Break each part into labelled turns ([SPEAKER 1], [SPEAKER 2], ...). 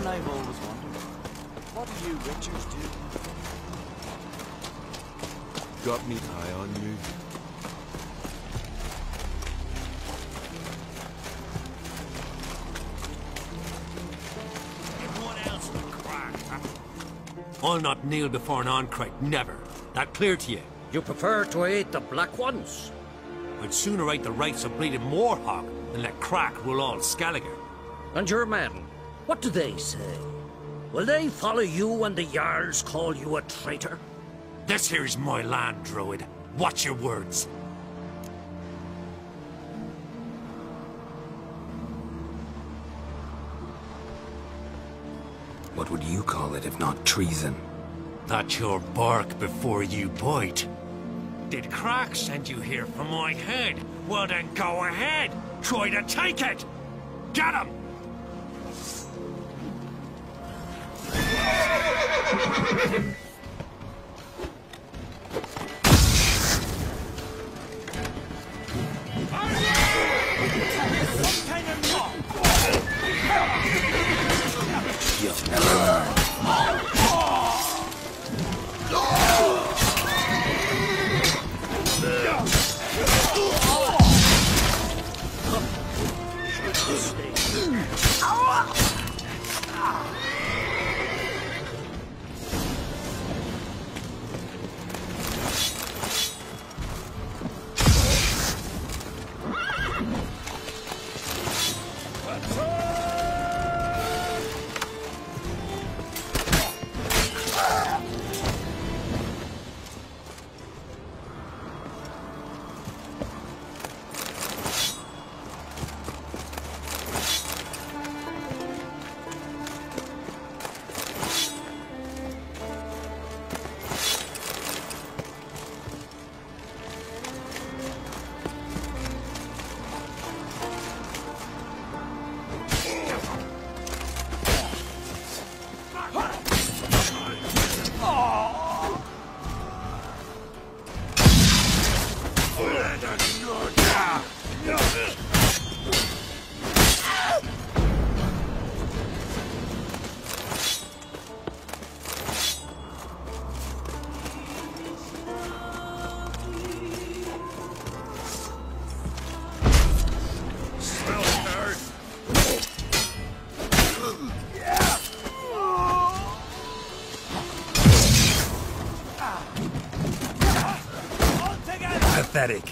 [SPEAKER 1] one I've always wondered. What do you witchers do?
[SPEAKER 2] Got me eye on you.
[SPEAKER 3] Everyone else will crack. I'll not kneel before an Oncrite, never. That clear to you?
[SPEAKER 4] You prefer to aid the Black Ones?
[SPEAKER 3] I'd sooner right the rights of bleeding Morhawk than let Crack rule all Skellige.
[SPEAKER 4] And your men, what do they say? Will they follow you when the Jarls call you a traitor?
[SPEAKER 3] This here's my land, Druid. Watch your words.
[SPEAKER 5] What would you call it if not treason?
[SPEAKER 3] That's your bark before you bite. Did Crack send you here for my head? Well then go ahead. Try to take it. Get him!
[SPEAKER 5] You'll never learn.
[SPEAKER 3] Pathetic.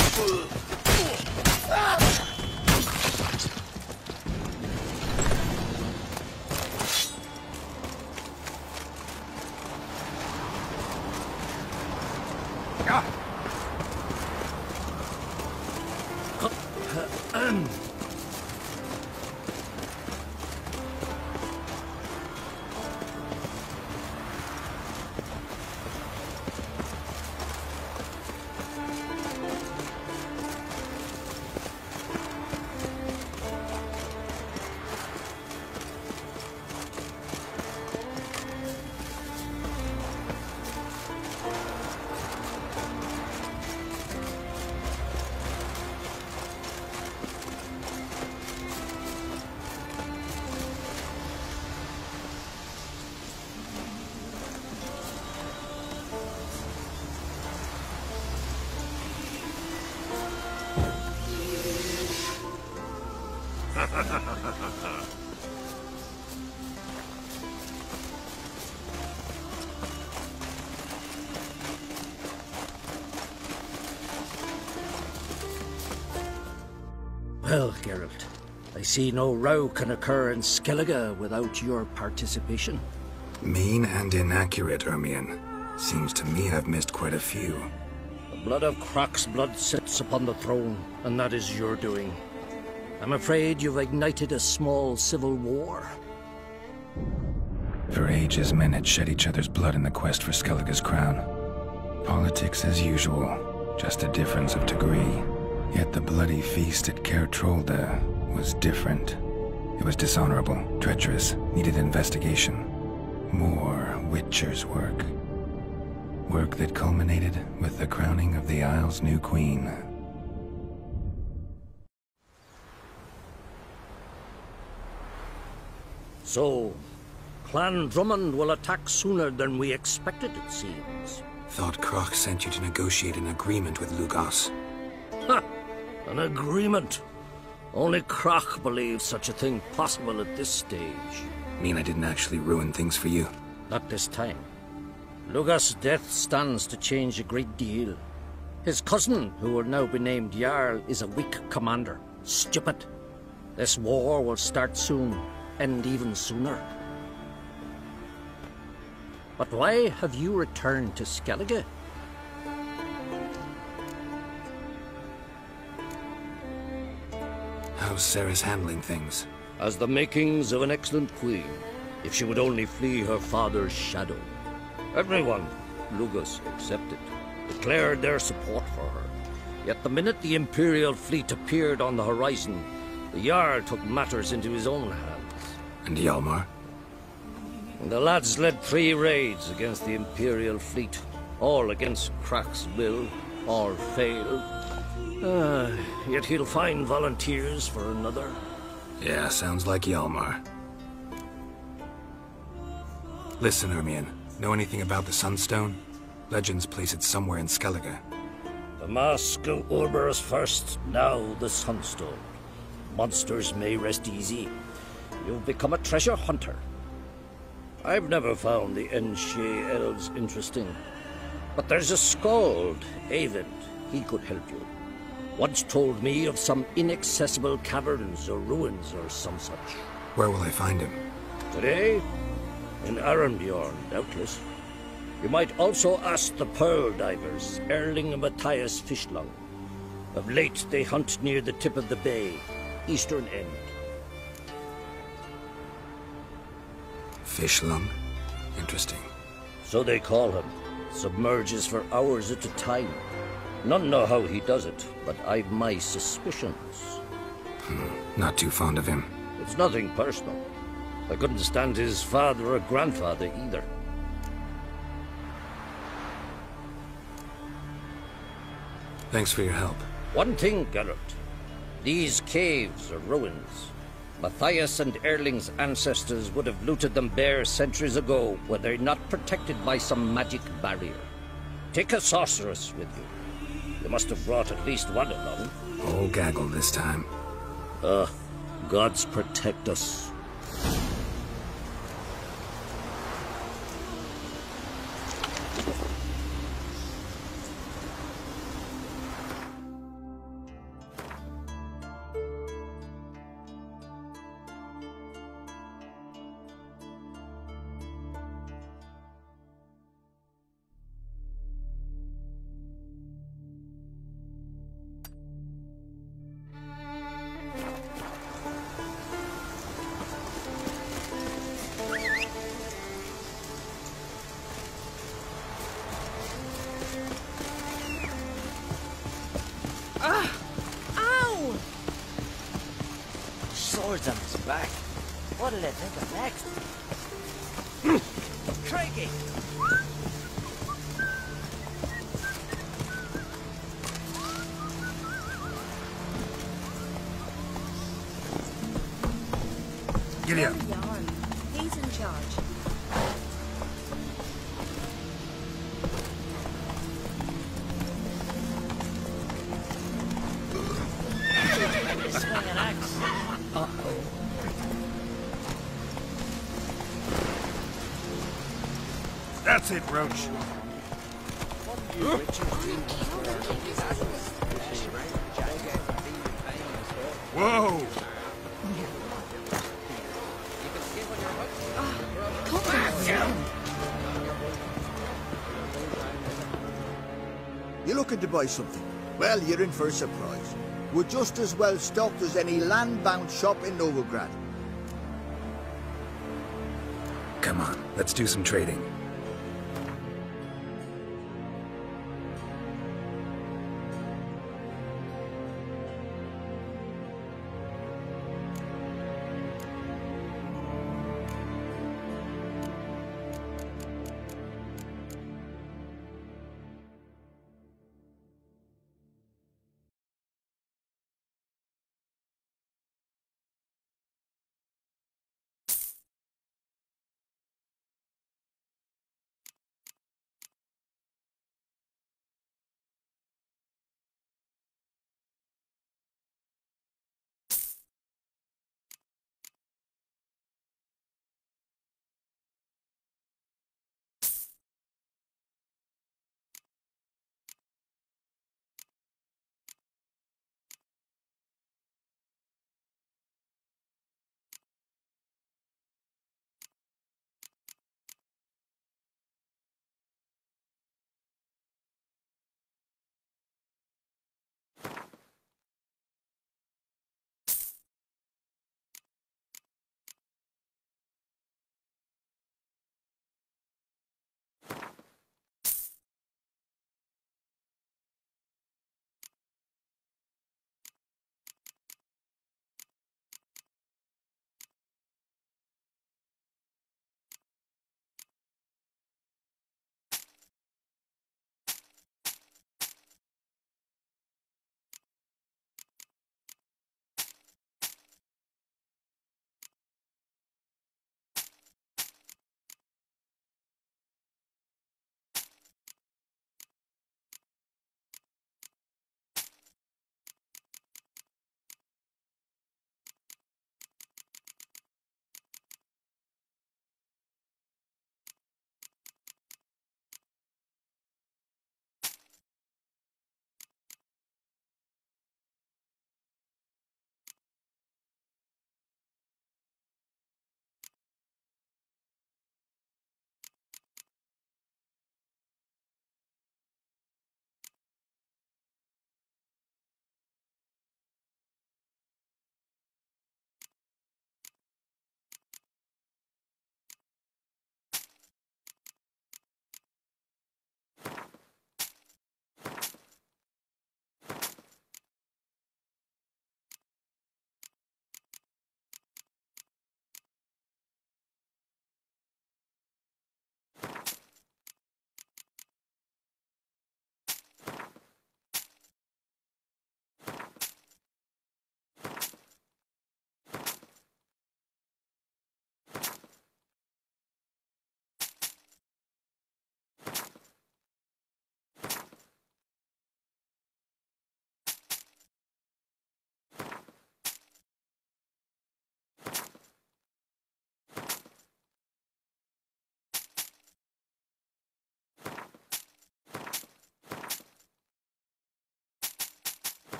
[SPEAKER 4] Well, Geralt, I see no row can occur in Skellige without your participation.
[SPEAKER 5] Mean and inaccurate, Ermion. Seems to me I've missed quite a few.
[SPEAKER 4] The blood of Croc's blood sits upon the throne, and that is your doing. I'm afraid you've ignited a small civil war.
[SPEAKER 5] For ages, men had shed each other's blood in the quest for Skellige's crown. Politics as usual, just a difference of degree. Yet the bloody feast at Caer Trolda was different. It was dishonorable, treacherous, needed investigation. More Witcher's work. Work that culminated with the crowning of the Isle's new queen.
[SPEAKER 4] So, Clan Drummond will attack sooner than we expected, it seems.
[SPEAKER 5] Thought Croc sent you to negotiate an agreement with Lugos.
[SPEAKER 4] Ha! An agreement. Only Croc believes such a thing possible at this stage.
[SPEAKER 5] Mean I didn't actually ruin things for you?
[SPEAKER 4] Not this time. Lugos' death stands to change a great deal. His cousin, who will now be named Jarl, is a weak commander. Stupid. This war will start soon, end even sooner. But why have you returned to Skellige?
[SPEAKER 5] How's Sarah's handling things?
[SPEAKER 4] As the makings of an excellent queen, if she would only flee her father's shadow. Everyone, Lugos excepted, declared their support for her. Yet the minute the Imperial fleet appeared on the horizon, the Jarl took matters into his own hands.
[SPEAKER 5] And Hjalmar?
[SPEAKER 4] The lads led 3 raids against the Imperial fleet, all against Croc's will, all failed. Yet he'll find volunteers for another.
[SPEAKER 5] Yeah, sounds like Hjalmar. Listen, Ermion, know anything about the Sunstone? Legends place it somewhere in Skellige.
[SPEAKER 4] The mask of Urberus first, now the Sunstone. Monsters may rest easy. You've become a treasure hunter. I've never found the Enshe elves interesting. But there's a skald, Eyvind. He could help you. Once told me of some inaccessible caverns or ruins or some such.
[SPEAKER 5] Where will I find him?
[SPEAKER 4] Today? In Arenbjorn, doubtless. You might also ask the pearl divers, Erling and Matthias Fishlung. Of late, they hunt near the tip of the bay, eastern end.
[SPEAKER 5] Fishlung? Interesting.
[SPEAKER 4] So they call him. Submerges for hours at a time. None know how he does it, but I've my suspicions.
[SPEAKER 5] Not too fond of him.
[SPEAKER 4] It's nothing personal. I couldn't stand his father or grandfather either.
[SPEAKER 5] Thanks for your help.
[SPEAKER 4] One thing, Geralt. These caves are ruins. Matthias and Erling's ancestors would have looted them bare centuries ago were they not protected by some magic barrier. Take a sorceress with you. You must have brought at least one along.
[SPEAKER 5] Whole gaggle this time.
[SPEAKER 4] Gods protect us.
[SPEAKER 1] Ow! Swords on his back. What did I think of next? Crikey!
[SPEAKER 5] Giddy up.
[SPEAKER 6] Yarn. He's in charge.
[SPEAKER 1] Swing an axe.
[SPEAKER 2] That's it, Roach.
[SPEAKER 1] What do you Richards do?
[SPEAKER 2] Whoa!
[SPEAKER 7] You looking to buy something? Well, you're in for a surprise. We're just as well stocked as any land-bound shop in Novigrad.
[SPEAKER 5] Come on, let's do some trading.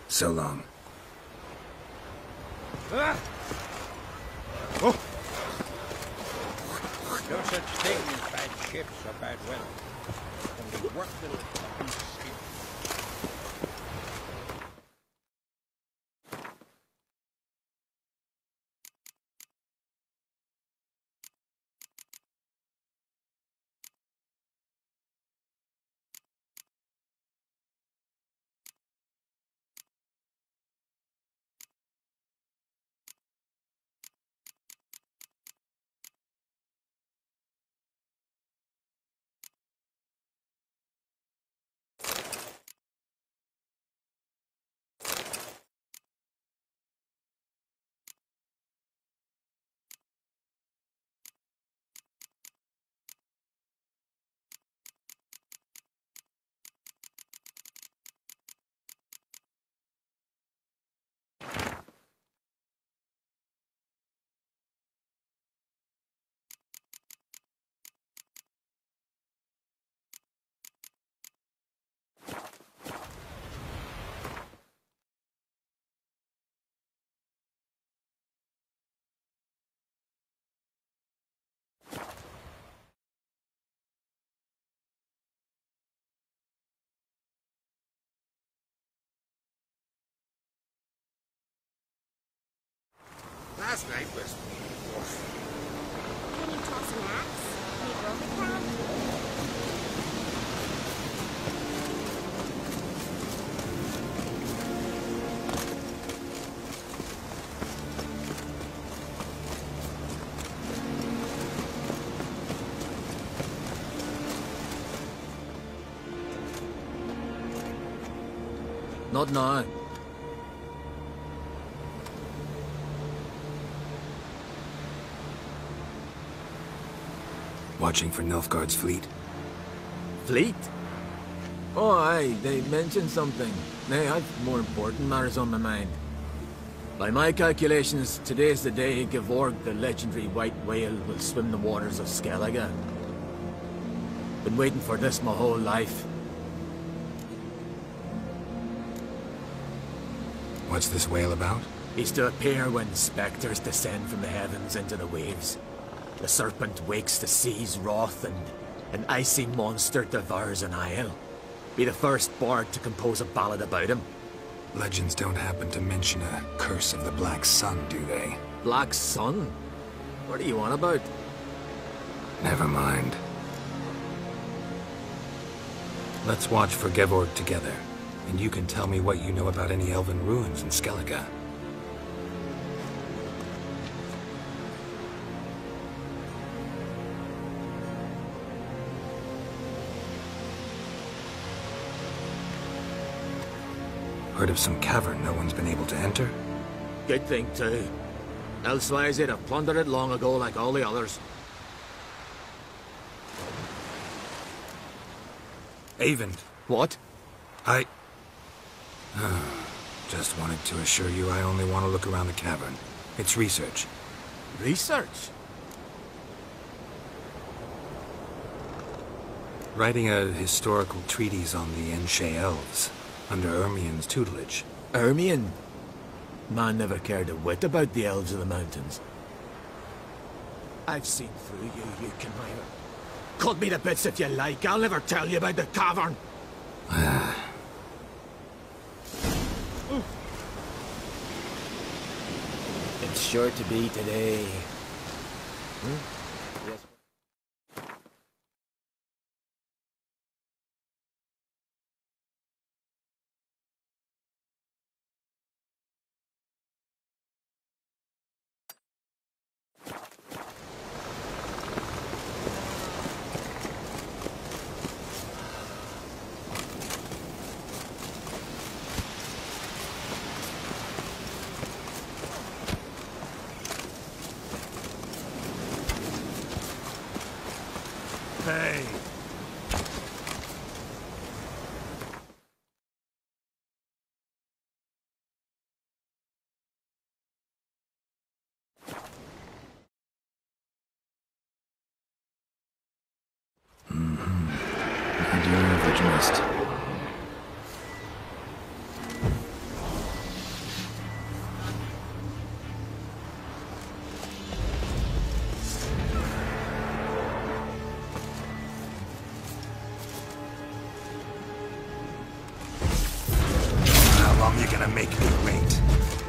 [SPEAKER 5] So long.
[SPEAKER 8] No such thing as bad ships or bad weather. Only work little fucking shit. Last night was...
[SPEAKER 6] Can you toss an axe? Can you rope a cat?
[SPEAKER 9] Not now.
[SPEAKER 5] Watching for Nilfgaard's fleet?
[SPEAKER 9] Fleet? Oh, aye, they mentioned something. Nay, I've more important matters on my mind. By my calculations, today's the day Gevorg, the legendary white whale, will swim the waters of Skellige. Been waiting for this my whole life.
[SPEAKER 5] What's this whale about?
[SPEAKER 9] He's to appear when spectres descend from the heavens into the waves. The serpent wakes the sea's wrath, and an icy monster devours an isle. Be the first bard to compose a ballad about him.
[SPEAKER 5] Legends don't happen to mention a curse of the Black Sun, do they?
[SPEAKER 9] Black Sun? What are you on about?
[SPEAKER 5] Never mind. Let's watch for Gevorg together, and you can tell me what you know about any elven ruins in Skellige. Heard of some cavern no one's been able to enter?
[SPEAKER 9] Good thing, too. Elsewise, they'd have plundered it long ago like all the others.
[SPEAKER 5] Eyvind.
[SPEAKER 9] What?
[SPEAKER 5] I... just wanted to assure you I only want to look around the cavern. It's research.
[SPEAKER 9] Research?
[SPEAKER 5] Writing a historical treatise on the Enshe Elves, under Ermien's tutelage.
[SPEAKER 9] Ermien? Man never cared a whit about the elves of the mountains. I've seen through you, you conniver. Cut me to bits if you like, I'll never tell you about the cavern! It's sure to be today. Yes.
[SPEAKER 2] Hey.
[SPEAKER 5] And you're average mist. You're gonna make me wait.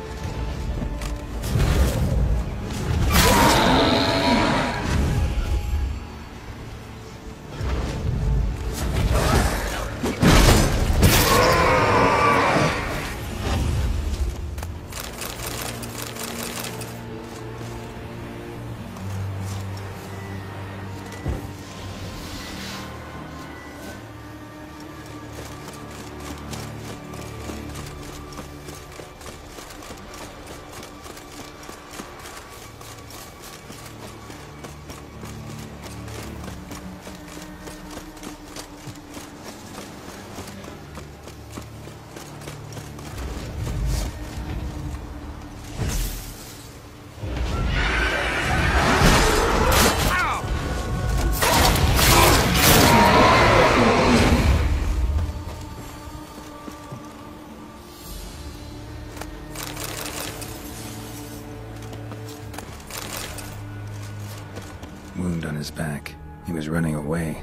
[SPEAKER 5] Wound on his back. He was running away.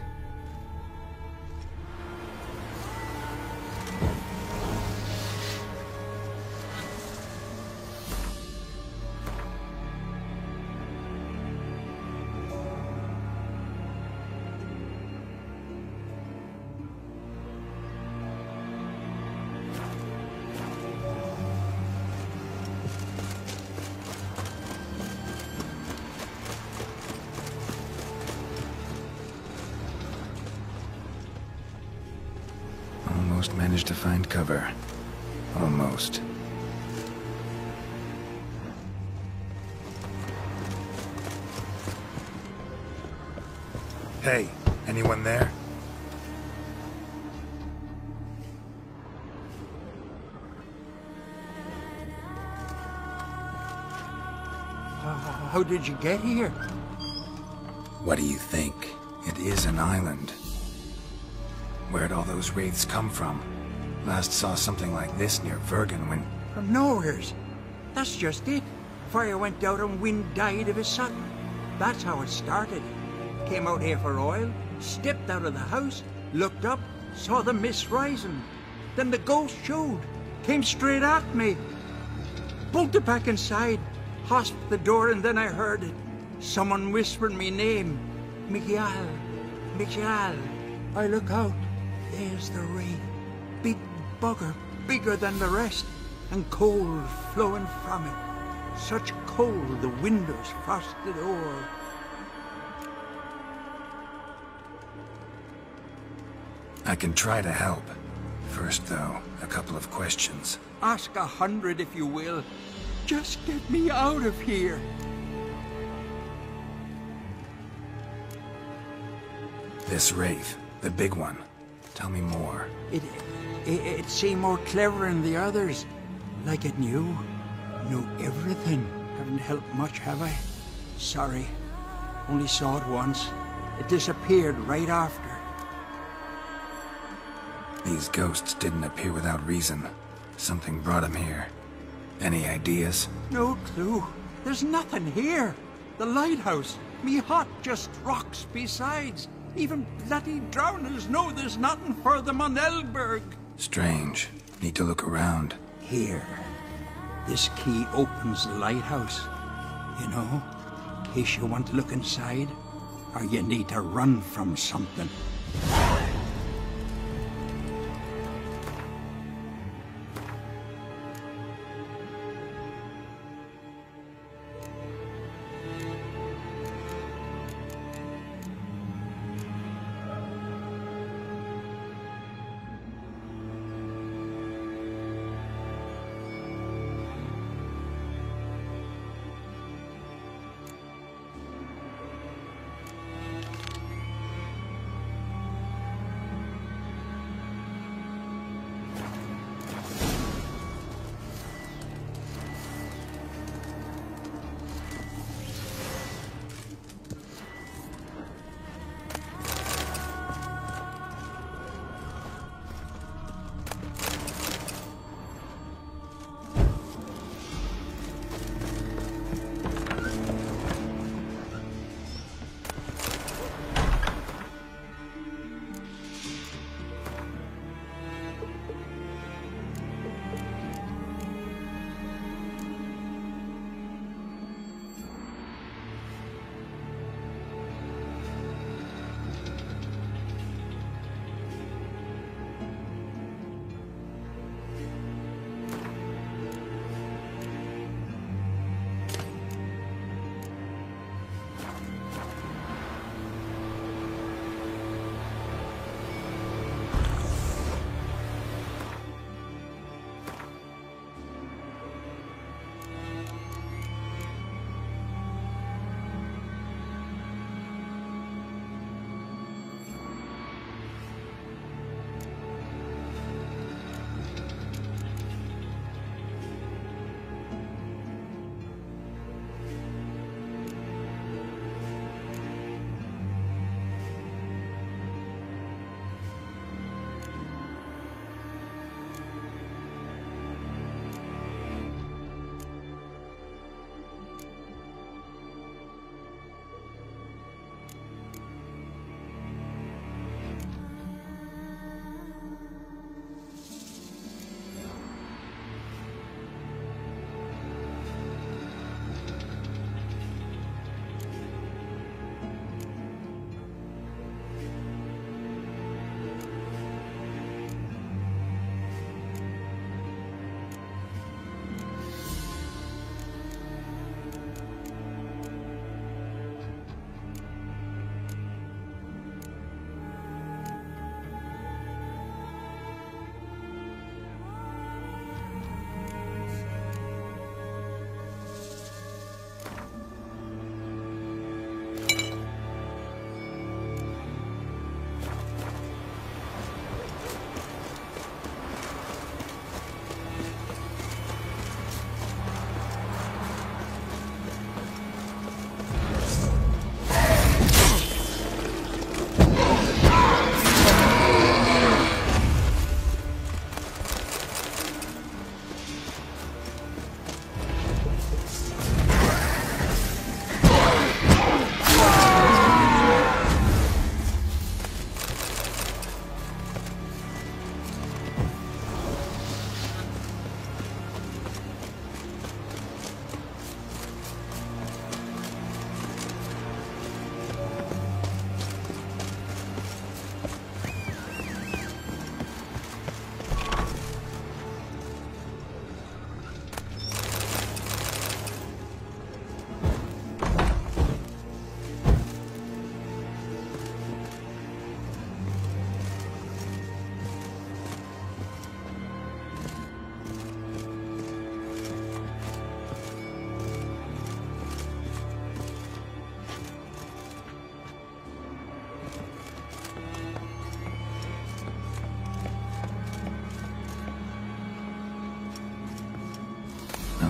[SPEAKER 5] Almost managed to find cover. Almost. Hey, anyone there?
[SPEAKER 8] How did you get here?
[SPEAKER 5] What do you think? It is an island. Where'd all those wraiths come from? Last saw something like this near Vergen when...
[SPEAKER 8] From nowheres. That's just it. Fire went out and wind died of a sudden. That's how it started. Came out here for oil, stepped out of the house, looked up, saw the mist rising. Then the ghost showed, came straight at me. Bolted back inside, hosped the door, and then I heard it. Someone whispered me name. Miguel. Miguel. I look out. There's the wraith. Big bugger, bigger than the rest, and cold flowing from it. Such cold the windows frosted o'er.
[SPEAKER 5] I can try to help. First, though, a couple of questions.
[SPEAKER 8] Ask 100 if you will. Just get me out of here.
[SPEAKER 5] This wraith, the big one. Tell me more.
[SPEAKER 8] It seemed more clever than the others. Like it knew everything. Haven't helped much, have I? Sorry. Only saw it once. It disappeared right after.
[SPEAKER 5] These ghosts didn't appear without reason. Something brought them here. Any ideas?
[SPEAKER 8] No clue. There's nothing here. The lighthouse. Me hut just rocks besides. Even bloody drowners know there's nothing for them on Elberg.
[SPEAKER 5] Strange. Need to look around.
[SPEAKER 8] Here. This key opens the lighthouse. You know, in case you want to look inside, or you need to run from something.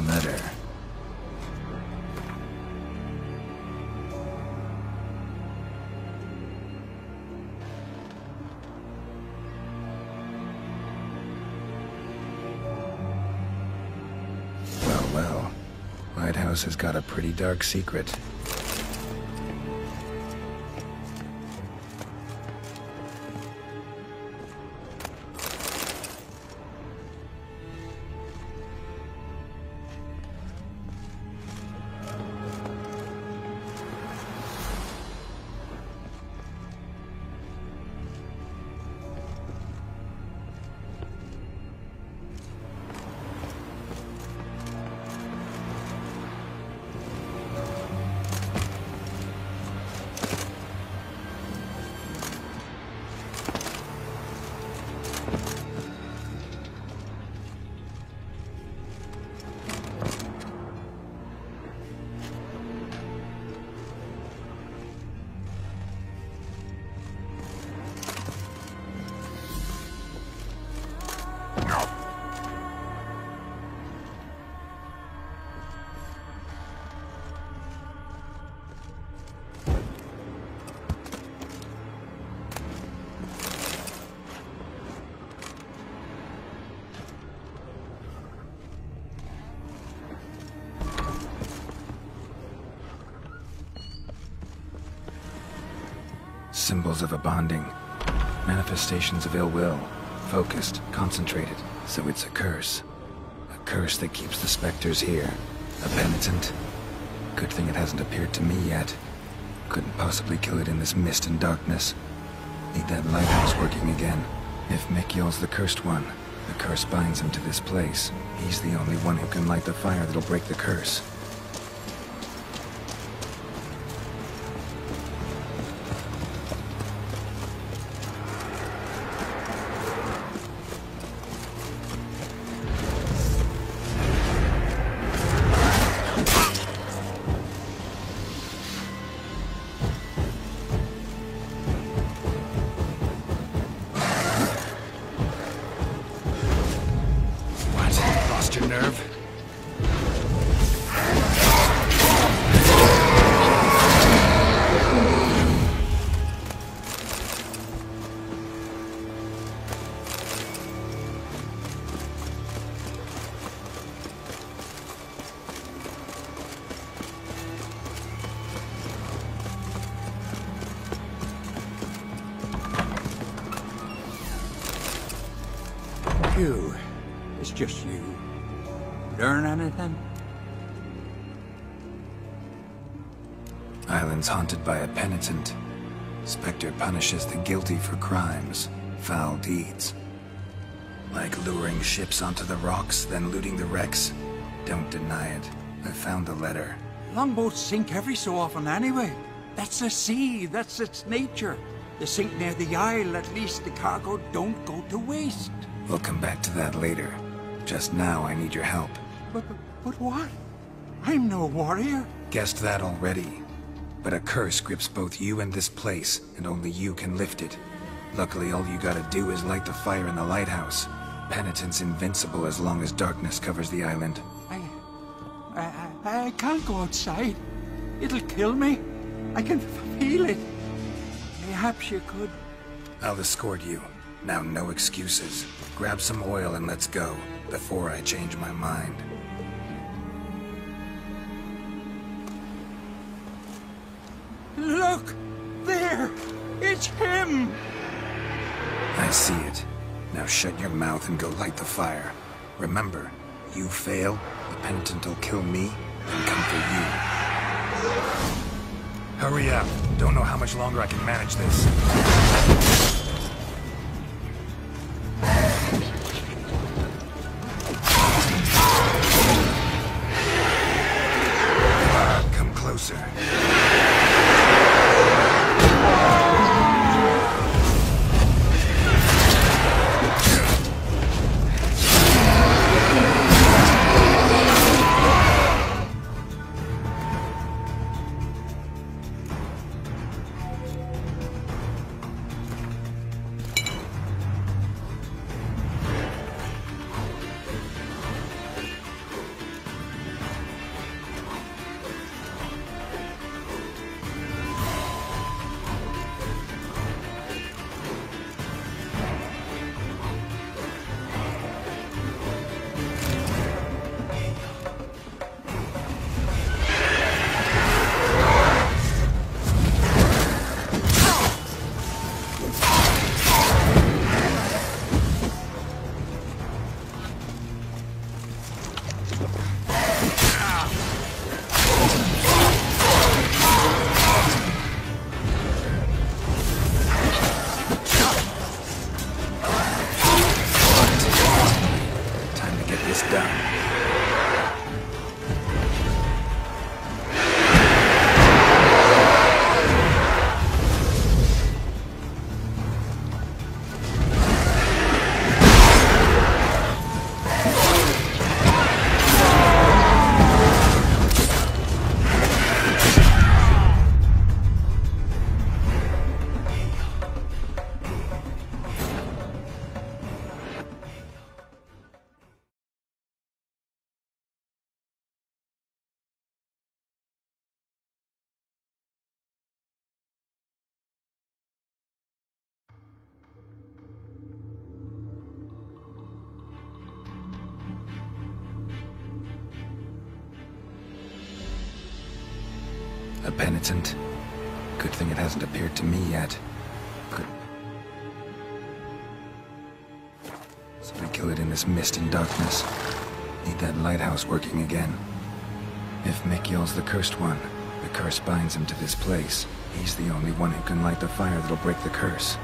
[SPEAKER 5] letter. Well. Lighthouse has got a pretty dark secret. Symbols of a bonding. Manifestations of ill will. Focused, concentrated. So it's a curse. A curse that keeps the specters here. A penitent. Good thing it hasn't appeared to me yet. Couldn't possibly kill it in this mist and darkness. Need that lighthouse working again. If Mikhail's the cursed one, the curse binds him to this place. He's the only one who can light the fire that'll break the curse.
[SPEAKER 8] You. It's just you. Learn anything?
[SPEAKER 5] Island's haunted by a penitent. Spectre punishes the guilty for crimes, foul deeds. Like luring ships onto the rocks, then looting the wrecks. Don't deny it. I found the letter.
[SPEAKER 8] Longboats sink every so often anyway. That's the sea, that's its nature. They sink near the isle, at least the cargo don't go to waste.
[SPEAKER 5] We'll come back to that later. Just now, I need your help.
[SPEAKER 8] But what? I'm no warrior.
[SPEAKER 5] Guessed that already. But a curse grips both you and this place, and only you can lift it. Luckily, all you gotta do is light the fire in the lighthouse. Penitent's invincible as long as darkness covers the island.
[SPEAKER 8] I can't go outside. It'll kill me. I can feel it. Perhaps you could.
[SPEAKER 5] I'll escort you. Now, no excuses. Grab some oil and let's go, before I change my mind.
[SPEAKER 8] Look! There! It's him!
[SPEAKER 5] I see it. Now shut your mouth and go light the fire. Remember, you fail, the penitent will kill me and come for you. Hurry up. Don't know how much longer I can manage this. Come closer. Time to get this done. A penitent. Good thing it hasn't appeared to me yet. Good. So we kill it in this mist and darkness. Need that lighthouse working again. If Mikhail's the cursed one, the curse binds him to this place. He's the only one who can light the fire that'll break the curse.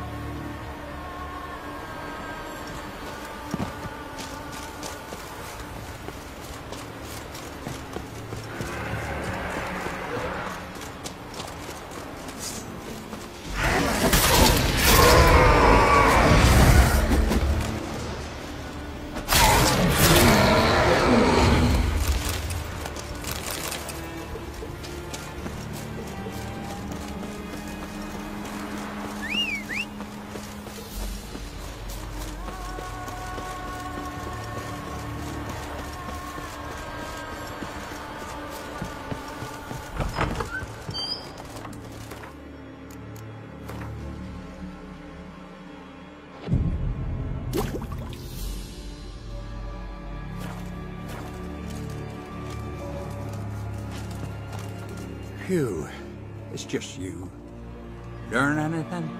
[SPEAKER 8] Phew, it's just you. Learn anything?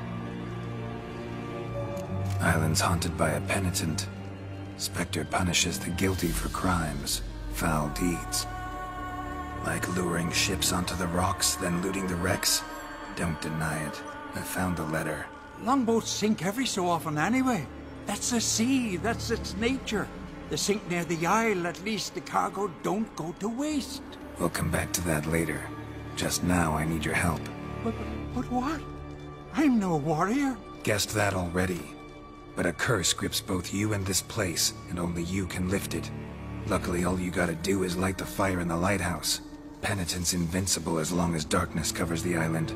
[SPEAKER 5] Island's haunted by a penitent. Spectre punishes the guilty for crimes, foul deeds. Like luring ships onto the rocks, then looting the wrecks. Don't deny it. I found the letter.
[SPEAKER 8] Longboats sink every so often anyway. That's the sea, that's its nature. They sink near the isle, at least the cargo don't go to waste.
[SPEAKER 5] We'll come back to that later. Just now, I need your help.
[SPEAKER 8] But what? I'm no warrior.
[SPEAKER 5] Guessed that already. But a curse grips both you and this place, and only you can lift it. Luckily, all you gotta do is light the fire in the lighthouse. Penitent's invincible as long as darkness covers the island.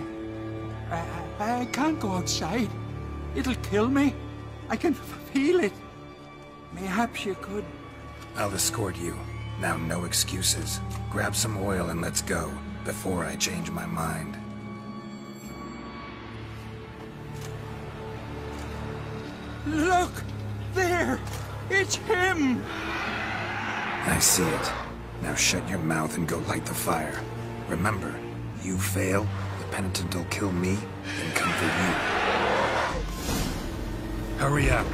[SPEAKER 8] I can't go outside. It'll kill me. I can feel it. Mayhaps you could...
[SPEAKER 5] I'll escort you. Now, no excuses. Grab some oil and let's go, before I change my mind.
[SPEAKER 8] Look! There! It's him!
[SPEAKER 5] I see it. Now shut your mouth and go light the fire. Remember, you fail, the penitent will kill me, and come for you.
[SPEAKER 2] Hurry up.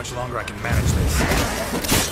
[SPEAKER 2] much longer I can manage this.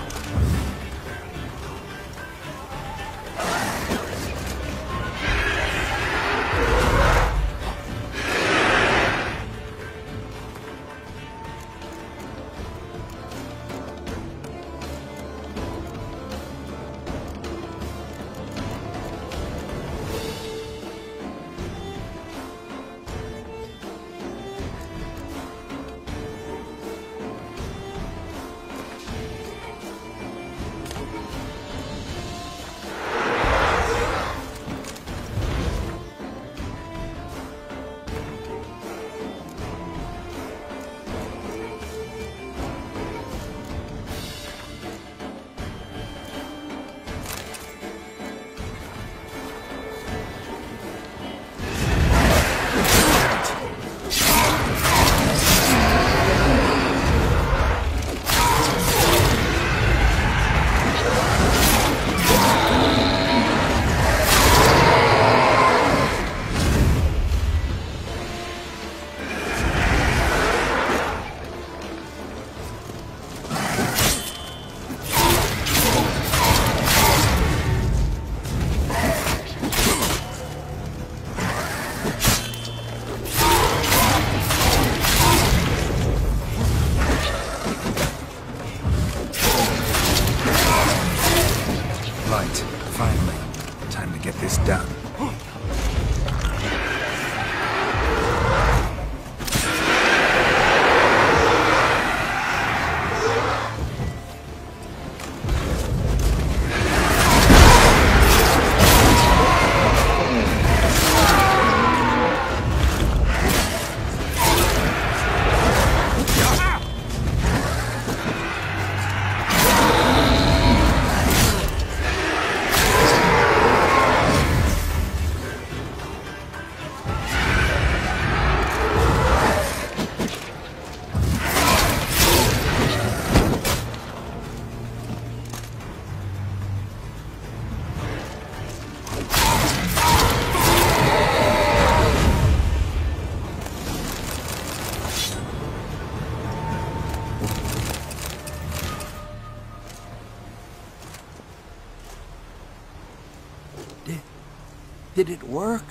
[SPEAKER 8] Did it work?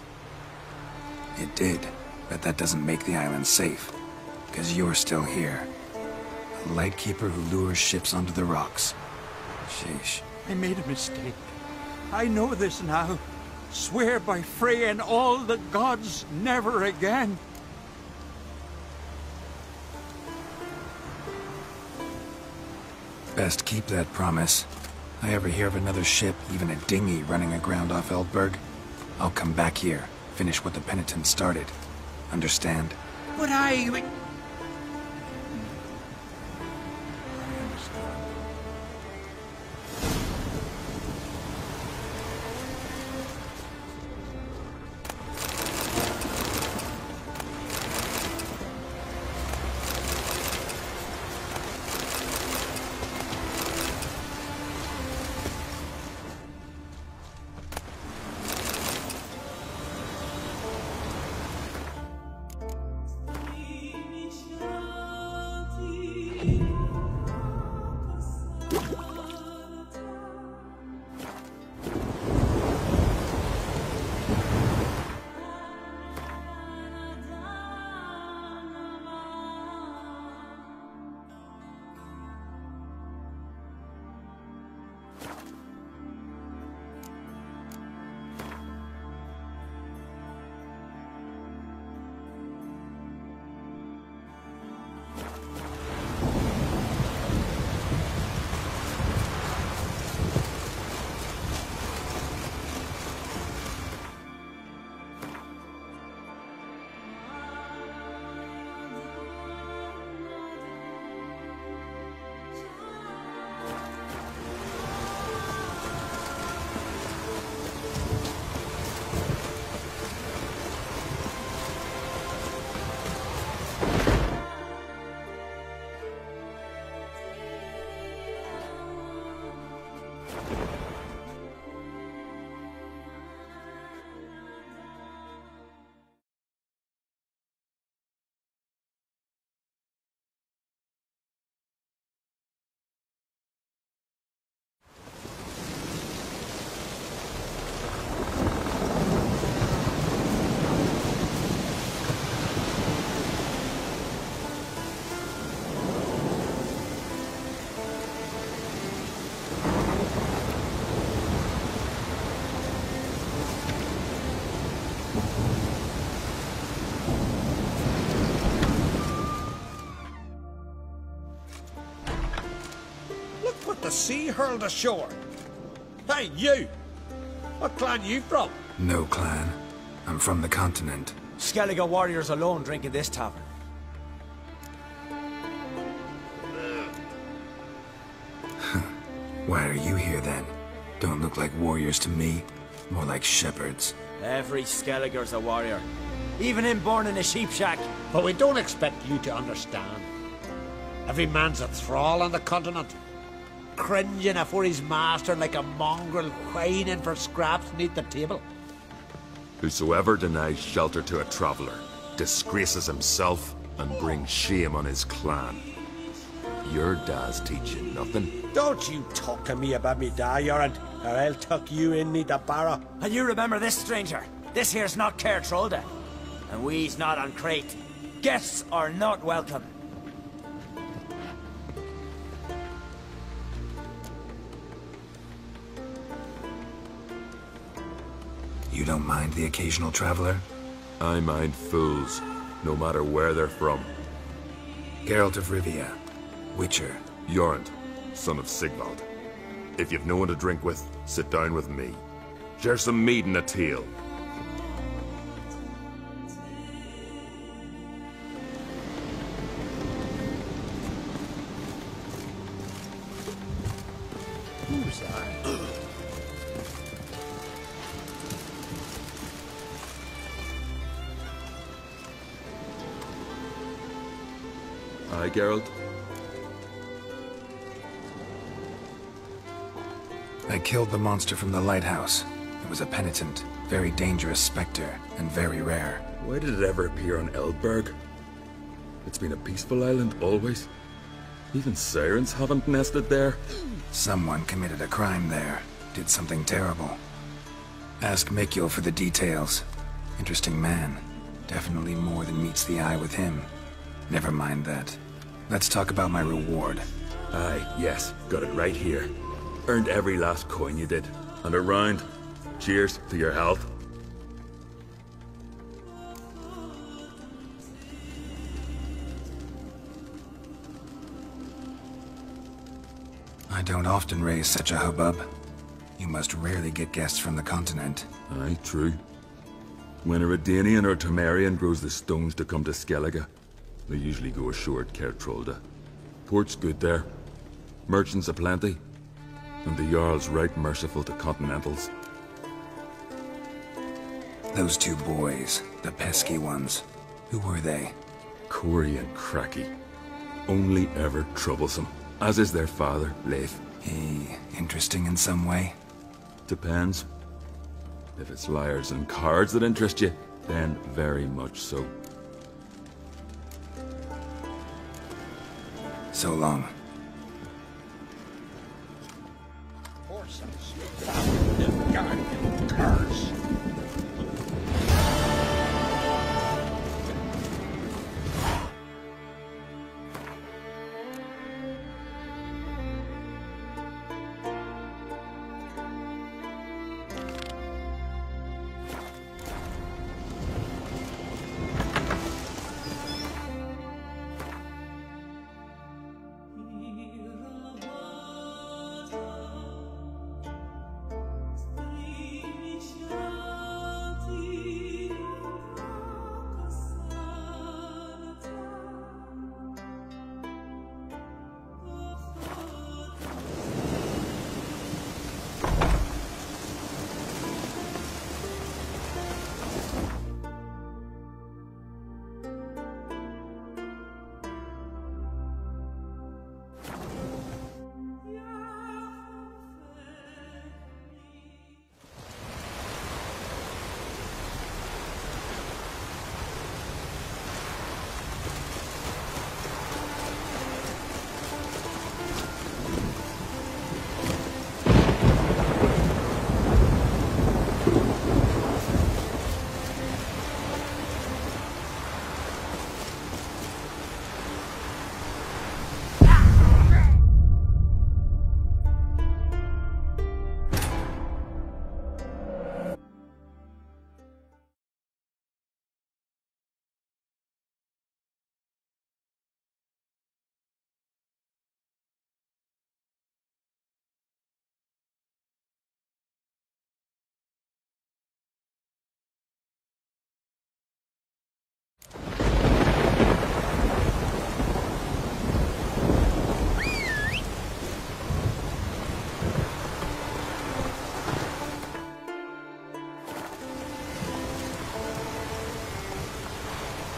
[SPEAKER 5] It did, but that doesn't make the island safe. Because you're still here. A lightkeeper who lures ships onto the rocks. Sheesh.
[SPEAKER 8] I made a mistake. I know this now. Swear by Freya and all the gods, never again.
[SPEAKER 5] Best keep that promise. I ever hear of another ship, even a dinghy, running aground off Eldberg, I'll come back here, finish what the penitents started. Understand?
[SPEAKER 8] But I...
[SPEAKER 3] Look what the sea hurled ashore. Hey, you! What clan you from?
[SPEAKER 5] No clan. I'm from the continent.
[SPEAKER 1] Skellige warriors alone drink in this tavern.
[SPEAKER 5] Why are you here then? Don't look like warriors to me. More like shepherds.
[SPEAKER 1] Every Skellige's a warrior. Even him born in a sheep shack.
[SPEAKER 3] But we don't expect you to understand. Every man's a thrall on the continent. Cringing afore his master like a mongrel whining for scraps neath the table.
[SPEAKER 2] Whosoever denies shelter to a traveller disgraces himself and brings shame on his clan. Your da's teaching nothing.
[SPEAKER 3] Don't you talk to me about me da, Yoran, or I'll tuck you in neath the barrow.
[SPEAKER 1] And you remember this, stranger. This here's not Caer Trolda. And we's not on Crete. Guests are not welcome.
[SPEAKER 5] You don't mind the occasional traveler?
[SPEAKER 2] I mind fools, no matter where they're from.
[SPEAKER 5] Geralt of Rivia, Witcher.
[SPEAKER 2] Jorund, son of Sigvald. If you've no one to drink with, sit down with me. Share some mead and a tale.
[SPEAKER 3] Who's that?
[SPEAKER 2] Aye, Geralt?
[SPEAKER 5] I killed the monster from the lighthouse. It was a penitent, very dangerous specter, and very rare.
[SPEAKER 2] Why did it ever appear on Eldberg? It's been a peaceful island, always. Even sirens haven't nested there.
[SPEAKER 5] Someone committed a crime there. Did something terrible. Ask Mikkel for the details. Interesting man. Definitely more than meets the eye with him. Never mind that. Let's talk about my reward.
[SPEAKER 2] Aye, yes, got it right here. Earned every last coin you did. And a round. Cheers to your health.
[SPEAKER 5] I don't often raise such a hubbub. You must rarely get guests from the continent.
[SPEAKER 2] Aye, true. When a Redanian or Temerian grows the stones to come to Skellige, they usually go ashore at Caer Trolda. Port's good there. Merchants aplenty. And the Jarl's right merciful to continentals.
[SPEAKER 5] Those two boys, the pesky ones, who were they?
[SPEAKER 2] Corey and Cracky. Only ever troublesome. As is their father, Leif.
[SPEAKER 5] He interesting in some way?
[SPEAKER 2] Depends. If it's liars and cards that interest you, then very much so.
[SPEAKER 5] So long.
[SPEAKER 3] Curse.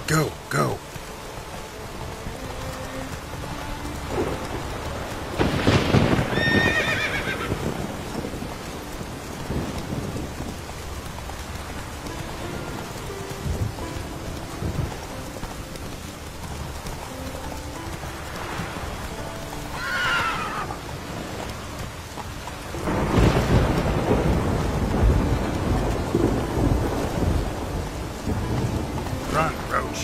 [SPEAKER 5] Go, go. Run, Roach.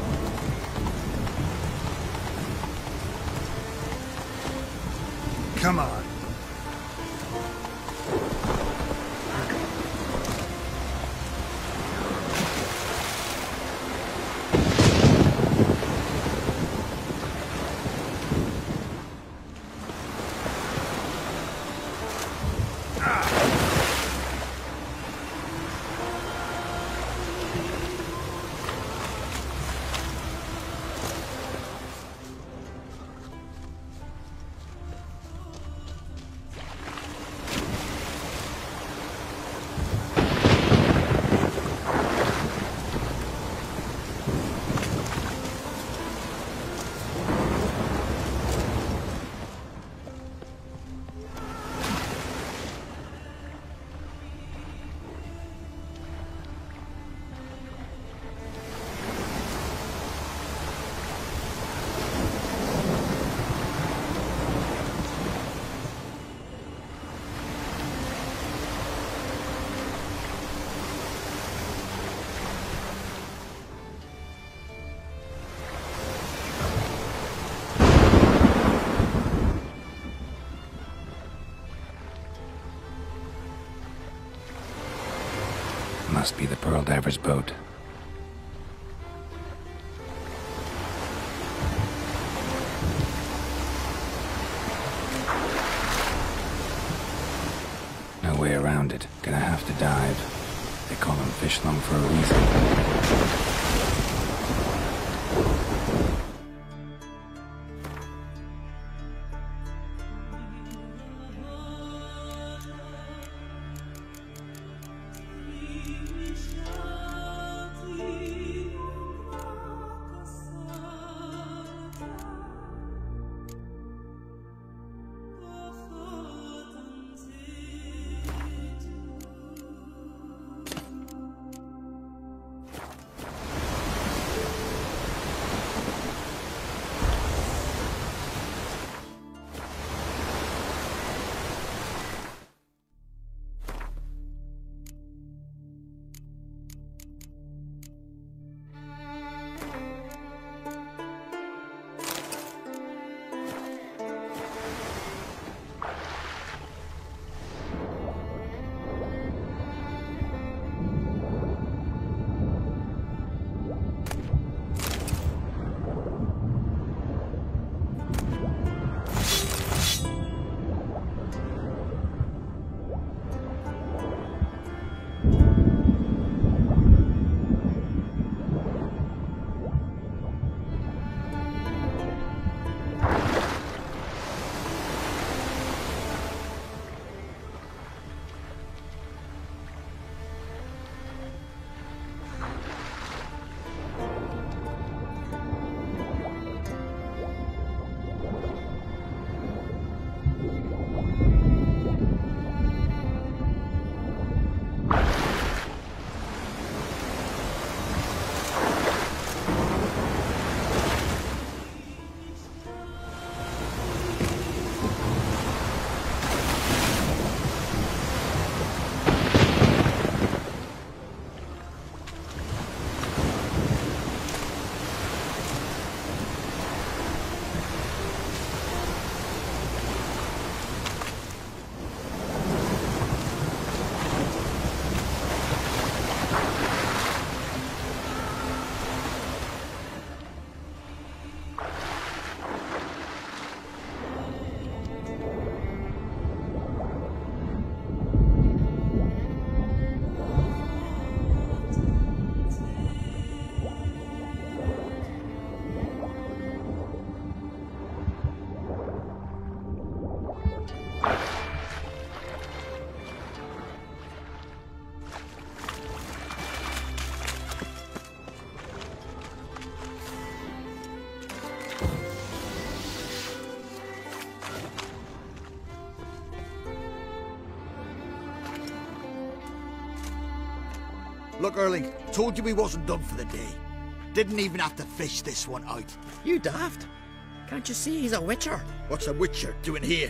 [SPEAKER 5] Come on. Must be the Pearl Diver's boat. No way around it. Gonna have to dive. They call them fish lung for a reason.
[SPEAKER 7] Look, Erling, told you we wasn't done for the day. Didn't even have to fish this one out.
[SPEAKER 10] You daft. Can't you see he's a witcher?
[SPEAKER 7] What's a witcher doing here?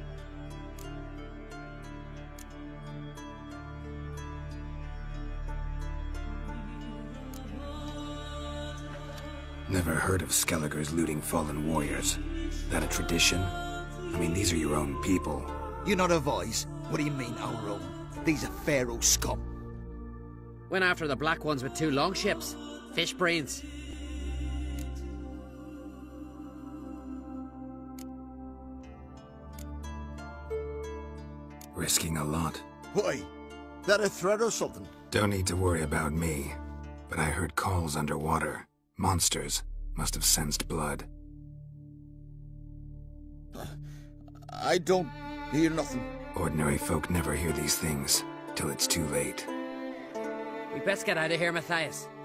[SPEAKER 5] Never heard of Skelligers looting fallen warriors. That a tradition? I mean, these are your own people.
[SPEAKER 7] You not a voice? What do you mean, our own? These are Pharaoh scum.
[SPEAKER 10] Went after the black ones with 2 longships. Fish brains.
[SPEAKER 5] Risking a lot.
[SPEAKER 7] Why? That a threat or something?
[SPEAKER 5] Don't need to worry about me. But I heard calls underwater. Monsters must have sensed blood.
[SPEAKER 7] I don't hear nothing.
[SPEAKER 5] Ordinary folk never hear these things till it's too late.
[SPEAKER 10] We best get out of here, Matthias.